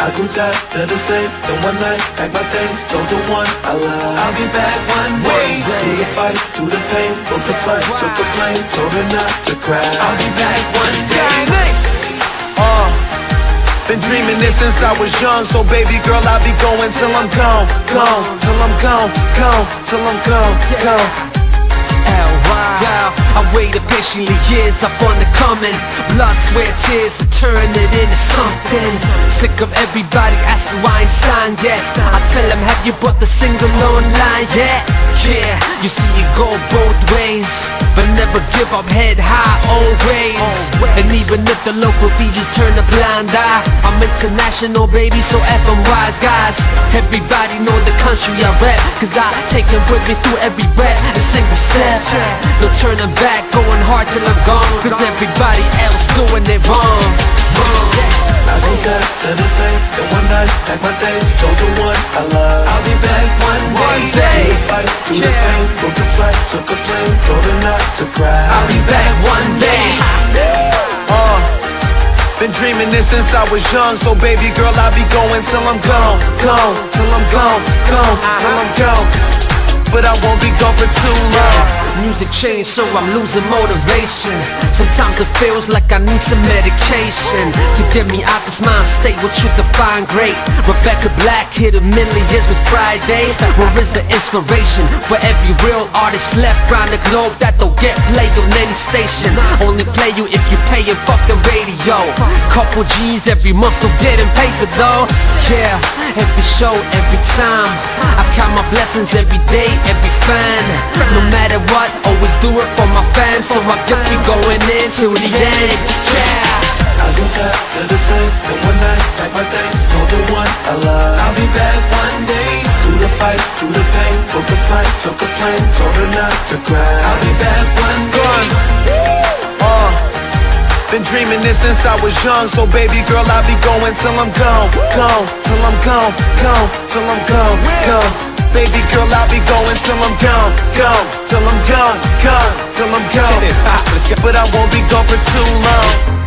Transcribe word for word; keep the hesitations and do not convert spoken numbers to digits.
I grew tired of the same. Then one night, packed my things, told the one I love I'll be back one day. Through the fight, through the pain, broke the fight, took a plane, told her not to cry. I'll be back one day. Uh, been dreaming this since I was young, so baby girl, I'll be going till I'm gone, gone, till I'm gone, gone, till I'm gone, gone. L Y Yo, I waited patiently years up on the coming. Blood, sweat, tears, I turned it into something. Sick of everybody asking why I ain't signed yet. I tell them, have you bought the single online yet? Yeah, you see it go both ways, but never give up, head high always. And even if the local D Js turn a blind eye, I'm international baby, so F them wise guys. Everybody know the country I rap, cause I take them with me through every rap and single step. No turning back, going hard till I'm gone, cause everybody else doing it wrong, wrong. I grew tired of the same. Then one night, packed my things, told the one I love I'll be back one day. One day. Through the fight, through the pain, broke the flight, took a plane, told her not to cry. I'll be back one day. Uh, been dreaming this since I was young, so baby girl, I'll be going till I'm gone, gone, till I'm gone, gone, till I'm gone. But I won't be gone for too long. Music changed, so I'm losing motivation. Sometimes it feels like I need some medication to get me out this mind state. What you define great? Rebecca Black hit a million years with Friday. Where is the inspiration for every real artist left round the globe that don't get played on any station? Only play you if you pay your fucking radio. Couple G's every month, still getting paper though. Yeah, every show, every time. I count my blessings every day, every fan. No matter what, always do it for my fam, so I just be going into the end. Yeah, I grew tired of the same. Then one night, packed my things, told the one I love I'll be back one day. Through the fight, through the pain, broke the flight, took a plane, told her not to cry. I'll be back one day. Uh, been dreaming this since I was young, so baby girl, I'll be going till I'm gone, gone, till I'm gone, gone, till I'm gone, gone. Baby girl, I'll be going till I'm gone, gone, till I'm gone, gone, till I'm gone. But I won't be gone for too long.